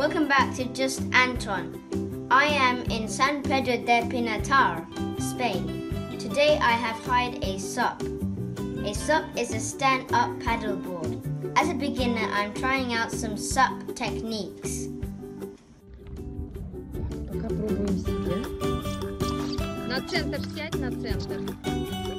Welcome back to Just Anton. I am in San Pedro del Pinatar, Spain. Today I have hired a SUP. A SUP is a stand-up paddleboard. As a beginner, I'm trying out some SUP techniques. Пока пробуем себя. На центр сядь, на центр.